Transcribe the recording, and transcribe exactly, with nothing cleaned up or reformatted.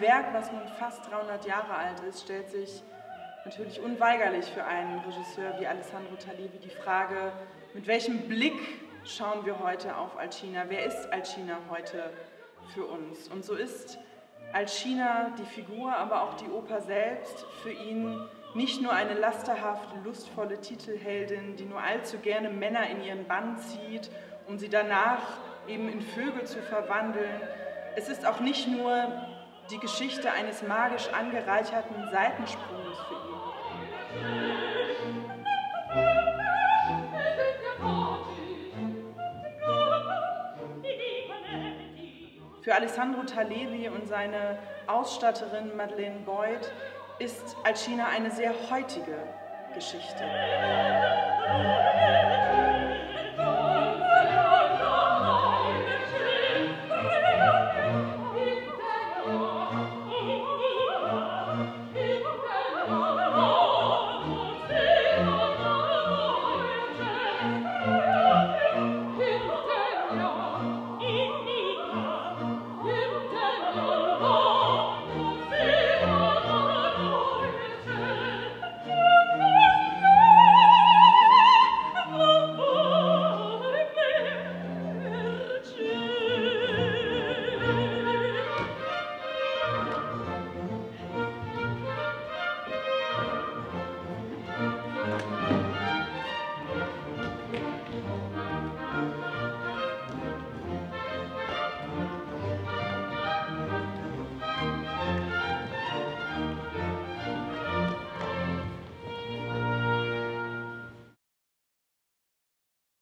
Werk, was nun fast dreihundert Jahre alt ist, stellt sich natürlich unweigerlich für einen Regisseur wie Alessandro Talevi die Frage, mit welchem Blick schauen wir heute auf Alcina? Wer ist Alcina heute für uns? Und so ist Alcina, die Figur, aber auch die Oper selbst, für ihn nicht nur eine lasterhaft lustvolle Titelheldin, die nur allzu gerne Männer in ihren Bann zieht, um sie danach eben in Vögel zu verwandeln. Es ist auch nicht nur die Geschichte eines magisch angereicherten Seitensprungs für ihn. Für Alessandro Talevi und seine Ausstatterin Madeleine Boyd ist Alcina eine sehr heutige Geschichte.